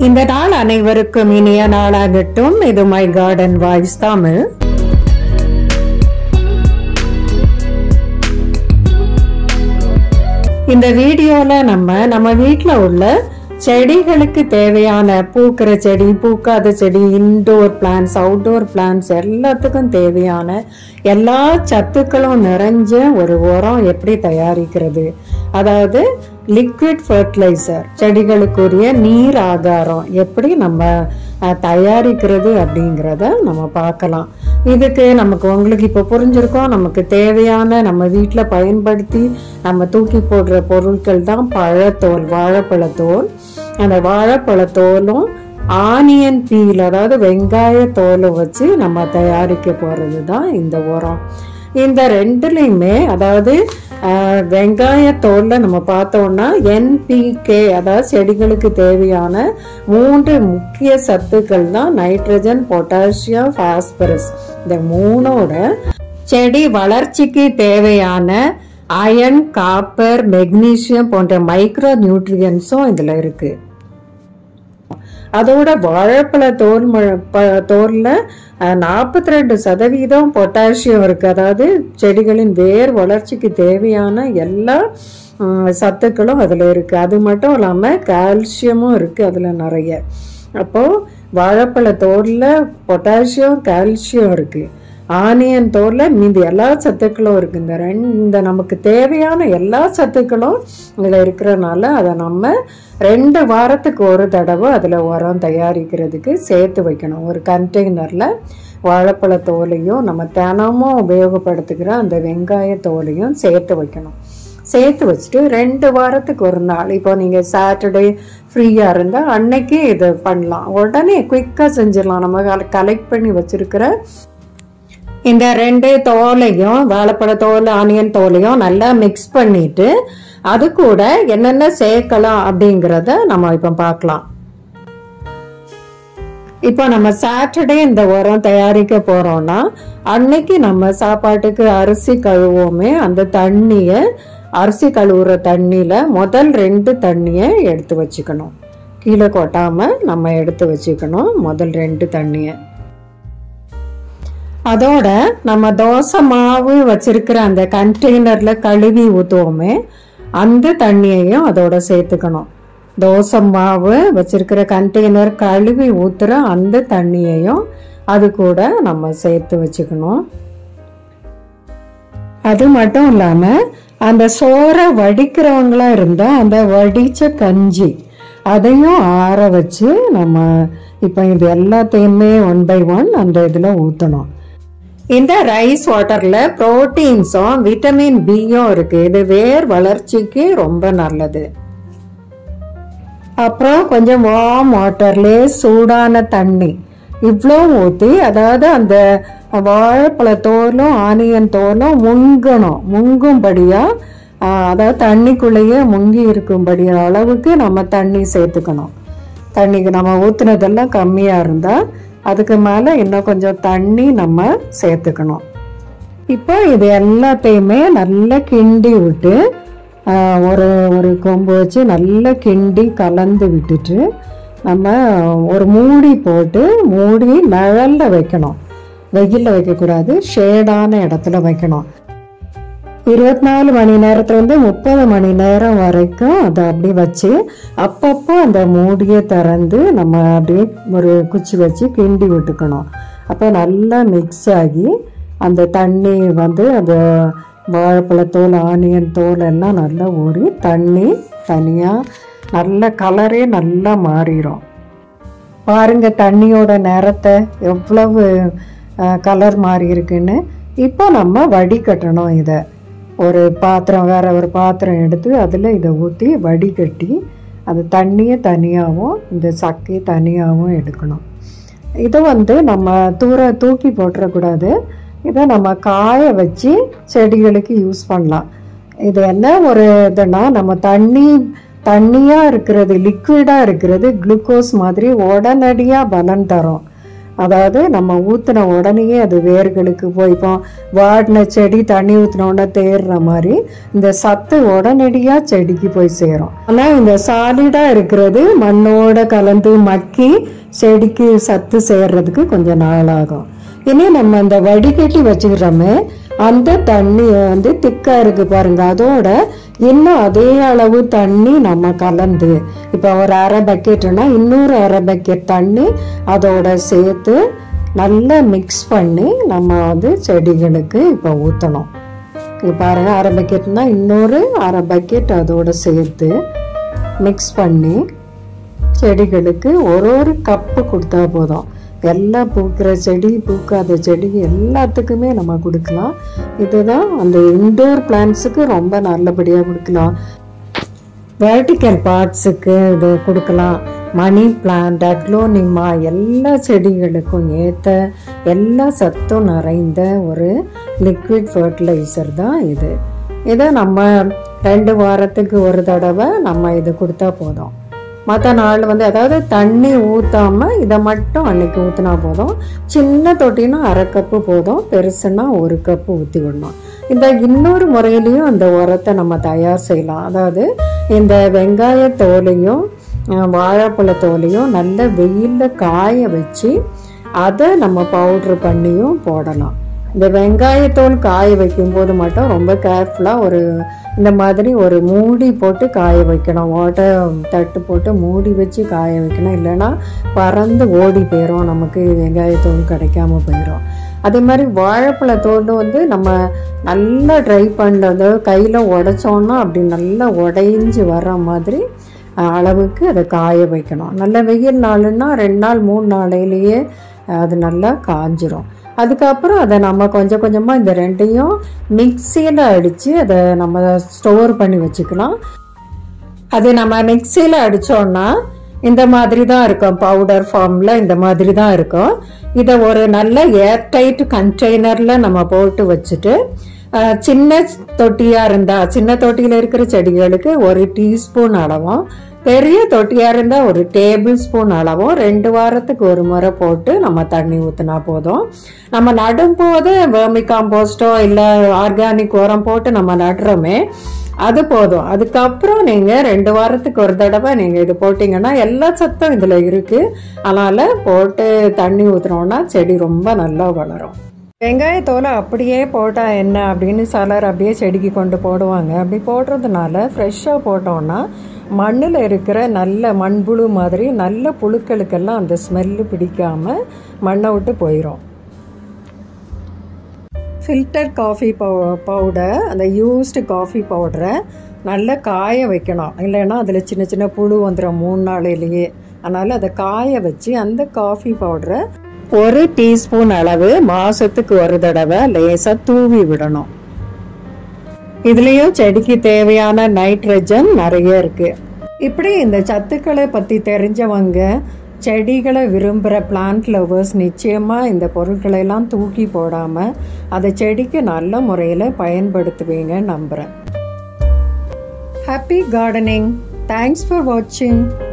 இந்த நாள் அனைவருக்கும் இனிய நாளாகட்டும். இது மை கார்டன் வாய்ஸ் தமிழ். இந்த வீடியோல நம்ம வீட்டுல உள்ள செடிகளுக்கு தேவையான பூக்கிற செடி, பூக்காத செடி, இன்டோர் பிளான்ஸ், அவுட்டோர் பிளான்ஸ் எல்லாத்துக்கும் தேவையான எல்லா சத்துக்களும் நிறைஞ்ச ஒரு உரம் எப்படி தயாரிக்கிறது, அதாவது லிக்விட் ஃபர்டிலைசர், செடிகளுக்குரிய நீர் ஆகாரம் எப்படி நம்ம தயாரிக்கிறது அப்படிங்கிறத நம்ம பார்க்கலாம். இதுக்கு உங்களுக்கு இப்போ புரிஞ்சிருக்கோம். நமக்கு தேவையான நம்ம வீட்டில் பயன்படுத்தி நம்ம தூக்கி போடுற பொருட்கள் தான் பழத்தோல், வாழைப்பழத்தோல். அந்த வாழைப்பழத்தோலும் ஆனியன் பீல், அதாவது வெங்காய தோலை வச்சு நம்ம தயாரிக்க போகிறது தான் இந்த உரம். இந்த ரெண்டுலையுமே, அதாவது வெங்காய தோல்ல நம்ம பார்த்தோம்னா NPK, அதாவது செடிகளுக்கு தேவையான 3 முக்கிய சத்துக்கள் தான் நைட்ரஜன், பொட்டாசியம், பாஸ்பரஸ். இந்த 3ஓட செடி வளர்ச்சிக்கு தேவையான அயன், காப்பர், மெக்னீசியம் போன்ற மைக்ரோ நியூட்ரியன்ஸும் இதுல இருக்கு. அதோட வாழைப்பழ தோல்ல 42% பொட்டாசியம் இருக்கு. அதாவது செடிகளின் வேர் வளர்ச்சிக்கு தேவையான எல்லா சத்துக்களும் அதுல இருக்கு. அது மட்டும் இல்லாம கால்சியமும் இருக்கு அதுல நிறைய. அப்போ வாழைப்பழ தோல்ல பொட்டாசியம், கால்சியம் இருக்கு. ஆனியன் தோல்ல மீதி எல்லா சத்துக்களும் இருக்கு. இந்த நமக்கு தேவையான எல்லா சத்துக்களும் இதுல இருக்கிறனால அதை நம்ம 2 வாரத்துக்கு ஒரு தடவை அதுல உரம் தயாரிக்கிறதுக்கு சேர்த்து வைக்கணும். ஒரு கண்டெய்னர்ல வாழைப்பழ தோலையும் நம்ம தினமும் உபயோகப்படுத்துகிற அந்த வெங்காய தோலையும் சேர்த்து வைக்கணும். சேர்த்து வச்சுட்டு 2 வாரத்துக்கு ஒரு நாள், இப்போ நீங்கள் சாட்டர்டே ஃப்ரீயாக இருந்தால் அன்னைக்கு இதை பண்ணலாம். உடனே குயிக்காக செஞ்சிடலாம். நம்ம கலெக்ட் பண்ணி வச்சிருக்கிற இந்த 2 தோலையும், வாழைப்பழ தோல், ஆனியன் தோலையும் நல்லா மிக்ஸ் பண்ணிட்டு அது கூட என்னென்ன சேர்க்கலாம் அப்படிங்கிறத நம்ம இப்போ பார்க்கலாம். இப்போ நம்ம சாட்டர்டே இந்த உரம் தயாரிக்க போறோம்னா, அன்னைக்கு நம்ம சாப்பாட்டுக்கு அரிசி கழுவோமே, அந்த தண்ணியை, அரிசி கழுவுற தண்ணியில முதல் 2 தண்ணியை எடுத்து வச்சுக்கணும். கீழே கொட்டாம நம்ம எடுத்து வச்சுக்கணும் முதல் 2 தண்ணியை. அதோட நம்ம தோசை மாவு வச்சிருக்கிற அந்த கண்டெய்னர்ல கழுவி ஊற்றுவோமே, அந்த தண்ணியையும் அதோட சேர்த்துக்கணும். தோசை மாவு வச்சிருக்கிற கண்டெய்னர் கழுவி ஊத்துற அந்த தண்ணியையும் அது கூட நம்ம சேர்த்து வச்சுக்கணும். அது மட்டும் இல்லாம அந்த சோறை வடிக்கிறவங்களா இருந்தா அந்த வடிச்ச கஞ்சி அதையும் ஆற வச்சு நம்ம இப்போ இது எல்லாத்தையுமே 1 by 1 அந்த இதுல ஊற்றணும். இந்த ரைஸ் வாட்டர்ல புரோட்டீன்ஸும் விட்டமின் பியும் இருக்கு. இது வேர் வளர்ச்சிக்கு ரொம்ப நல்லது. அப்புறம் கொஞ்சம் வார்ம் வாட்டர்ல சூடான தண்ணி இவ்வளோ ஊற்றி, அதாவது அந்த வாழைப்பழ தோலும் ஆனியன் தோலும் முங்கும்படியா, அதாவது தண்ணிக்குள்ளேயே முங்கி இருக்கும்படியா அளவுக்கு நம்ம தண்ணி சேர்த்துக்கணும். தண்ணிக்கு நம்ம ஊற்றுனதெல்லாம் கம்மியாக இருந்தால் அதுக்கு மேலே இன்னும் கொஞ்சம் தண்ணி நம்ம சேர்த்துக்கணும். இப்போ இது எல்லாத்தையுமே நல்லா கிண்டி விட்டு ஒரு கொம்பு வச்சு நல்லா கிண்டி கலந்து விட்டுட்டு நம்ம ஒரு மூடி போட்டு மூடி நிழல்ல வைக்கணும். வெயிலில் வைக்கக்கூடாது, ஷேடான இடத்துல வைக்கணும். 24 மணி நேரத்துலேருந்து 30 மணி நேரம் வரைக்கும் அதை அப்படி வச்சு அப்பப்போ அந்த மூடியை திறந்து நம்ம அப்படியே ஒரு குச்சி வச்சு கிண்டி விட்டுக்கணும். அப்போ நல்லா மிக்ஸ் ஆகி அந்த தண்ணி அந்த வாழைப்பழத்தோல், ஆனியன் தோல் எல்லாம் நல்லா ஊறி தண்ணி தனியாக நல்ல கலரே நல்லா மாறிடும். பாருங்க தண்ணியோட நிறத்தை எவ்வளவு கலர் மாறி இருக்குன்னு. இப்போ நம்ம வடிகட்டணும். இதை ஒரு பாத்திரம், வேற ஒரு பாத்திரம் எடுத்து அதில் இதை ஊற்றி வடிகட்டி அது தண்ணியை தனியாகவும் இந்த சக்கையை தனியாகவும் எடுக்கணும். இதை நம்ம தூக்கி போட்டுறக்கூடாது. இதை நம்ம காய வச்சு செடிகளுக்கு யூஸ் பண்ணலாம். இது என்ன ஒரு இதுனா, நம்ம தண்ணியாக இருக்கிறது, லிக்விடாக இருக்கிறது குளுக்கோஸ் மாதிரி உடனடியாக பலன் தரும். அதாவது நம்ம ஊற்றின உடனேயே அது வேர்களுக்கு போய் இப்போ வாடின செடி தண்ணி ஊற்றின உடனே தேர்ற மாதிரி இந்த சத்து உடனடியாக செடிக்கு போய் சேரும். ஆனால் இந்த சாலிடாக இருக்கிறது மண்ணோட கலந்து மக்கி செடிக்கு சத்து சேர்றதுக்கு கொஞ்சம் நாள் ஆகும். இனி நம்ம இந்த வடிகட்டி வச்சுக்கிறோமே அந்த தண்ணி வந்து திக்கா இருக்கு பாருங்க, அதோட இன்னும் அதே அளவு தண்ணி நம்ம கலந்து இப்போ ஒரு அரை பக்கெட்னா இன்னொரு அரை பக்கெட் தண்ணி அதோட சேர்த்து நல்லா மிக்ஸ் பண்ணி நம்ம வந்து செடிகளுக்கு இப்போ ஊற்றணும். இப்போ பாருங்க, அரை பக்கெட்னா இன்னொரு அரை பக்கெட் அதோட சேர்த்து மிக்ஸ் பண்ணி செடிகளுக்கு ஒரு கப்பு கொடுத்தா போதும். எல்லாம் பூக்கிற செடி பூக்காத செடி எல்லாத்துக்குமே நம்ம கொடுக்கலாம். இதுதான் அந்த இன்டோர் பிளான்ட்ஸுக்கு ரொம்ப நல்லபடியாக கொடுக்கலாம். வெர்டிக்கல் பார்ட்ஸுக்கு இது கொடுக்கலாம். மணி பிளான்ட், அக்லோனிமா எல்லா செடிகளுக்கும் ஏற்ற எல்லா சத்தும் நிறைந்த ஒரு லிக்விட் ஃபர்டிலைசர் தான் இது. இதை நம்ம 2 வாரத்துக்கு ஒரு தடவை நம்ம இது கொடுத்தா போதும். மற்ற நாள் வந்து அதாவது தண்ணி ஊற்றாமல் இதை மட்டும் அன்னைக்கு ஊற்றினா போதும். சின்ன தொட்டினா அரை கப்பு போதும், பெருசுன்னா 1 கப்பு ஊற்றி விடணும். இந்த இன்னொரு முறையிலையும் அந்த உரத்தை நம்ம தயார் செய்யலாம். அதாவது இந்த வெங்காயத்தோலையும் வாழைப்பழத்தோலையும் நல்ல வெயிலில் காய வச்சு அதை நம்ம பவுட்ரு பண்ணியும் போடலாம். இந்த வெங்காயத்தோல் காய வைக்கும்போது மட்டும் ரொம்ப கேர்ஃபுல்லாக இந்த மாதிரி ஒரு மூடி போட்டு காய வைக்கணும். வாட்டர் தட்டு போட்டு மூடி வச்சு காய வைக்கணும். இல்லைன்னா பறந்து ஓடி போயிடும், நமக்கு வெங்காயத்தோல் கிடைக்காம போயிடும். அதே மாதிரி வாழைப்பழத்தோல் வந்து நம்ம நல்லா ட்ரை பண்ணுறது கையில் உடைச்சோன்னா அப்படி நல்லா உடைஞ்சி வர மாதிரி அளவுக்கு அதை காய வைக்கணும். நல்ல வெயில் நாளுன்னா 2 நாள் 3 நாளையிலேயே அது நல்லா காஞ்சிரும். அதுக்கப்புறம் அதை நம்ம கொஞ்சம் கொஞ்சமாக இந்த ரெண்டையும் மிக்சியில் அடித்து அதை நம்ம ஸ்டோர் பண்ணி வச்சுக்கலாம். அது நம்ம மிக்சியில் அடித்தோன்னா இந்த மாதிரி தான் இருக்கும், பவுடர் ஃபார்மில் இந்த மாதிரி தான் இருக்கும். இதை ஒரு நல்ல ஏர்டைட் கண்டெய்னரில் நம்ம போட்டு வச்சுட்டு சின்ன தொட்டியாக இருந்தால் சின்ன தொட்டியில் இருக்கிற செடிகளுக்கு 1 டீஸ்பூன் அளவும், பெரிய தொட்டியாக இருந்தால் 1 டேபிள் ஸ்பூன் அளவும் 2 வாரத்துக்கு ஒரு முறை போட்டு நம்ம தண்ணி ஊற்றினா போதும். நம்ம நடும்போது வெர்மி காம்போஸ்டோ இல்லை ஆர்கானிக் உரம் போட்டு நம்ம நடுறோமே அது போதும். அதுக்கப்புறம் நீங்கள் 2 வாரத்துக்கு ஒரு தடவை நீங்கள் இது போட்டிங்கன்னா எல்லா சத்தும் இதில் இருக்குது. அதனால் போட்டு தண்ணி ஊற்றுனோன்னா செடி ரொம்ப நல்லா வளரும். வெங்காயத்தோலை அப்படியே போட்டால் என்ன அப்படின்னு சிலர் அப்படியே செடிக்கு கொண்டு போடுவாங்க. அப்படி போடுறதுனால ஃப்ரெஷ்ஷாக போட்டோன்னா மண்ணில் இருக்கிற நல்ல மண்புழு மாதிரி நல்ல புழுக்களுக்கெல்லாம் அந்த ஸ்மெல்லு பிடிக்காமல் மண்ணை விட்டு போயிடும். ஃபில்டர் காஃபி பவுடர், அந்த யூஸ்டு காஃபி பவுடரை நல்லா காய வைக்கணும். இல்லைன்னா அதில் சின்ன சின்ன புழு வந்துடும் 3 நாளையிலேயே. அதனால் அதை காய வச்சு அந்த காஃபி பவுடரை 1 டீஸ்பூன் அளவு மாதத்துக்கு ஒரு தடவை லேசாக தூவி விடணும். இதுலேயும் செடிக்கு தேவையான நைட்ரஜன் நிறைய இருக்குது. இப்படி இந்த சத்துக்களை பற்றி தெரிஞ்சவங்க, செடிகளை விரும்புகிற பிளான்ட் லவர்ஸ் நிச்சயமாக இந்த பொருட்களெல்லாம் தூக்கி போடாமல் அதை செடிக்கு நல்ல முறையில் பயன்படுத்துவீங்க நம்புகிறேன். Happy gardening. தேங்க்ஸ் ஃபார் வாட்சிங்.